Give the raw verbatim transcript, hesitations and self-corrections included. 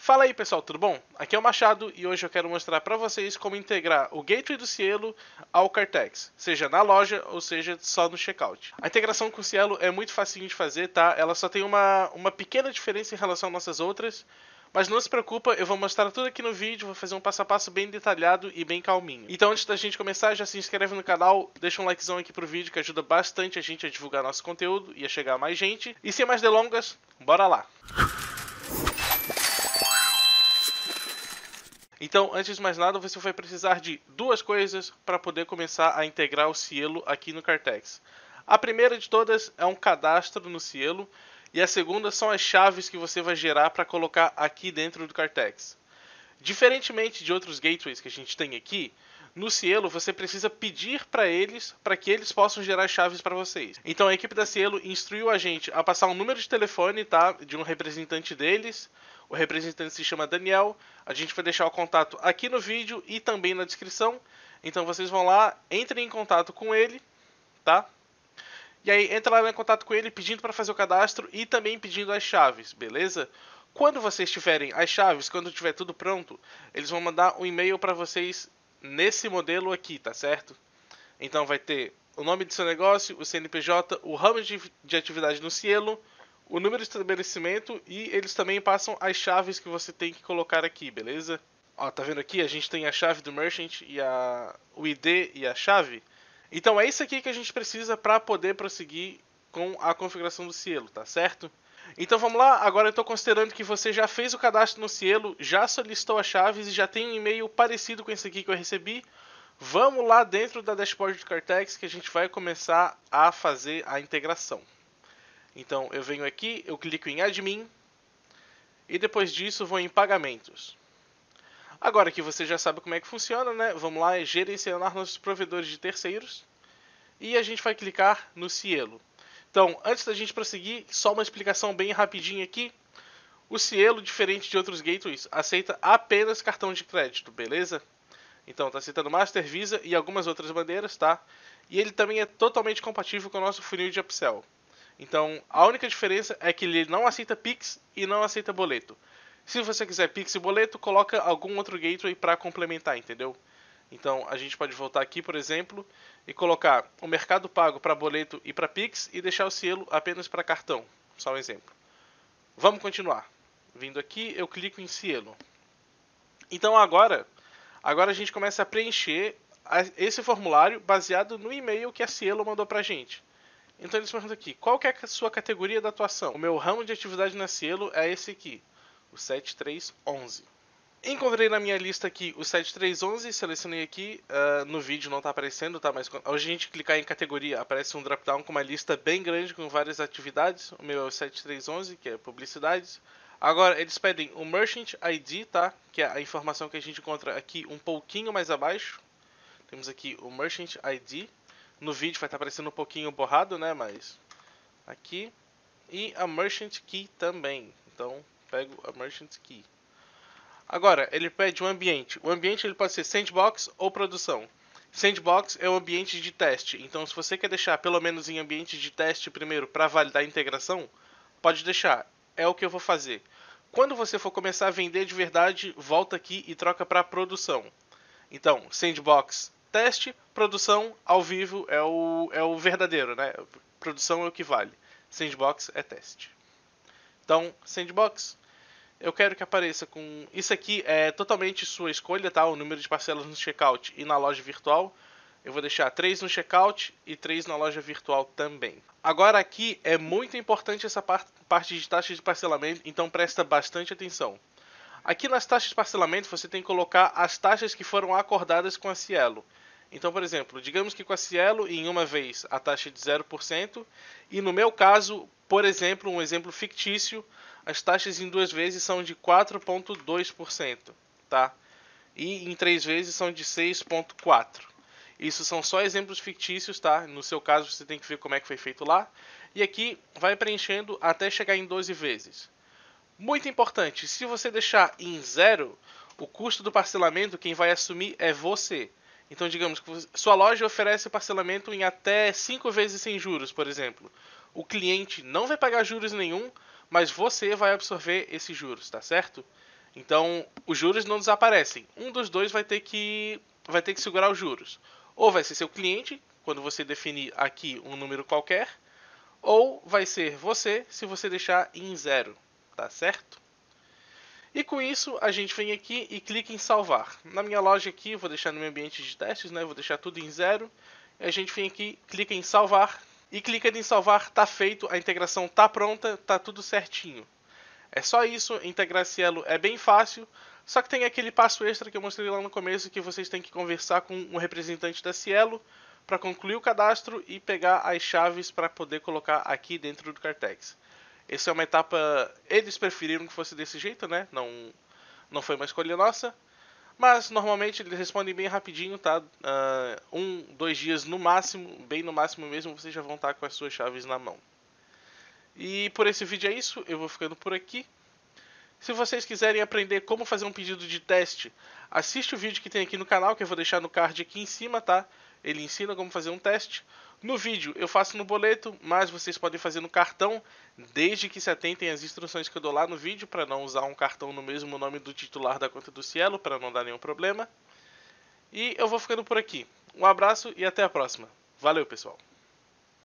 Fala aí pessoal, tudo bom? Aqui é o Machado e hoje eu quero mostrar para vocês como integrar o Gateway do Cielo ao Cartex, seja na loja ou seja só no checkout. A integração com o Cielo é muito facinho de fazer, tá? Ela só tem uma, uma pequena diferença em relação às nossas outras, mas não se preocupa, eu vou mostrar tudo aqui no vídeo, vou fazer um passo a passo bem detalhado e bem calminho. Então antes da gente começar, já se inscreve no canal, deixa um likezão aqui pro vídeo que ajuda bastante a gente a divulgar nosso conteúdo e a chegar a mais gente. E sem mais delongas, bora lá! Então, antes de mais nada, você vai precisar de duas coisas para poder começar a integrar o Cielo aqui no Cartex. A primeira de todas é um cadastro no Cielo e a segunda são as chaves que você vai gerar para colocar aqui dentro do Cartex. Diferentemente de outros gateways que a gente tem aqui, no Cielo você precisa pedir para eles para que eles possam gerar chaves para vocês. Então a equipe da Cielo instruiu a gente a passar um número de telefone, tá, de um representante deles. O representante se chama Daniel. A gente vai deixar o contato aqui no vídeo e também na descrição. Então vocês vão lá, entrem em contato com ele, tá? E aí entra lá em contato com ele pedindo para fazer o cadastro e também pedindo as chaves, beleza? Quando vocês tiverem as chaves, quando tiver tudo pronto, eles vão mandar um e-mail para vocês nesse modelo aqui, tá certo? Então vai ter o nome do seu negócio, o C N P J, o ramo de, de atividade no Cielo, o número de estabelecimento e eles também passam as chaves que você tem que colocar aqui, beleza? Ó, tá vendo aqui? A gente tem a chave do merchant e a, o I D e a chave. Então é isso aqui que a gente precisa para poder prosseguir com a configuração do Cielo, tá certo? Então vamos lá, agora eu estou considerando que você já fez o cadastro no Cielo, já solicitou as chaves e já tem um e-mail parecido com esse aqui que eu recebi. Vamos lá dentro da dashboard do Cartex que a gente vai começar a fazer a integração. Então eu venho aqui, eu clico em Admin e depois disso vou em Pagamentos. Agora que você já sabe como é que funciona, né? Vamos lá, é gerenciar nossos provedores de terceiros e a gente vai clicar no Cielo. Então, antes da gente prosseguir, só uma explicação bem rapidinha aqui. O Cielo, diferente de outros gateways, aceita apenas cartão de crédito, beleza? Então, está aceitando Master, Visa e algumas outras bandeiras, tá? E ele também é totalmente compatível com o nosso funil de upsell. Então, a única diferença é que ele não aceita Pix e não aceita boleto. Se você quiser Pix e boleto, coloca algum outro gateway para complementar, entendeu? Então, a gente pode voltar aqui, por exemplo, e colocar o Mercado Pago para boleto e para Pix e deixar o Cielo apenas para cartão. Só um exemplo. Vamos continuar. Vindo aqui, eu clico em Cielo. Então, agora, agora a gente começa a preencher esse formulário baseado no e-mail que a Cielo mandou para a gente. Então, eles perguntam aqui, qual que é a sua categoria da atuação? O meu ramo de atividade na Cielo é esse aqui, o sete três um um. Encontrei na minha lista aqui o sete três um um, selecionei aqui, uh, no vídeo não está aparecendo, tá? Mas quando a gente clicar em categoria, aparece um drop-down com uma lista bem grande com várias atividades. O meu é o sete três um um, que é publicidades. Agora, eles pedem o Merchant I D, tá? Que é a informação que a gente encontra aqui um pouquinho mais abaixo. Temos aqui o Merchant I D. No vídeo vai estar aparecendo um pouquinho borrado, né? Mas aqui. E a Merchant Key também. Então, pego a Merchant Key. Agora, ele pede um ambiente. O ambiente ele pode ser sandbox ou produção. Sandbox é um ambiente de teste. Então, se você quer deixar pelo menos em ambiente de teste primeiro para validar a integração, pode deixar. É o que eu vou fazer. Quando você for começar a vender de verdade, volta aqui e troca para produção. Então, sandbox, teste, produção, ao vivo é o, é o verdadeiro, né? Produção é o que vale. Sandbox é teste. Então, sandbox. Eu quero que apareça com... Isso aqui é totalmente sua escolha, tá? O número de parcelas no checkout e na loja virtual. Eu vou deixar três no checkout e três na loja virtual também. Agora aqui é muito importante essa parte de taxa de parcelamento, então presta bastante atenção. Aqui nas taxas de parcelamento você tem que colocar as taxas que foram acordadas com a Cielo. Então, por exemplo, digamos que com a Cielo em uma vez a taxa é de zero por cento e no meu caso, por exemplo, um exemplo fictício, as taxas em duas vezes são de quatro vírgula dois por cento, tá? E em três vezes são de seis vírgula quatro por cento. Isso são só exemplos fictícios, tá? No seu caso você tem que ver como é que foi feito lá. E aqui vai preenchendo até chegar em doze vezes. Muito importante, se você deixar em zero, o custo do parcelamento quem vai assumir é você. Então digamos que sua loja oferece parcelamento em até cinco vezes sem juros, por exemplo. O cliente não vai pagar juros nenhum, mas você vai absorver esses juros, tá certo? Então, os juros não desaparecem. Um dos dois vai ter que, vai ter que segurar os juros. Ou vai ser seu cliente, quando você definir aqui um número qualquer, ou vai ser você, se você deixar em zero, tá certo? E com isso, a gente vem aqui e clica em salvar. Na minha loja aqui, vou deixar no meu ambiente de testes, né? Vou deixar tudo em zero. E a gente vem aqui, clica em salvar. E clicando em salvar, tá feito, a integração tá pronta, tá tudo certinho. É só isso, integrar Cielo é bem fácil. Só que tem aquele passo extra que eu mostrei lá no começo, que vocês têm que conversar com um representante da Cielo para concluir o cadastro e pegar as chaves para poder colocar aqui dentro do Cartex. Essa é uma etapa, eles preferiram que fosse desse jeito, né? Não, não foi uma escolha nossa. Mas normalmente eles respondem bem rapidinho, tá? Uh, um, dois dias no máximo, bem no máximo mesmo, vocês já vão estar com as suas chaves na mão. E por esse vídeo é isso, eu vou ficando por aqui. Se vocês quiserem aprender como fazer um pedido de teste, assiste o vídeo que tem aqui no canal, que eu vou deixar no card aqui em cima, tá? Ele ensina como fazer um teste. No vídeo eu faço no boleto, mas vocês podem fazer no cartão, desde que se atentem às instruções que eu dou lá no vídeo, para não usar um cartão no mesmo nome do titular da conta do Cielo, para não dar nenhum problema. E eu vou ficando por aqui. Um abraço e até a próxima. Valeu, pessoal!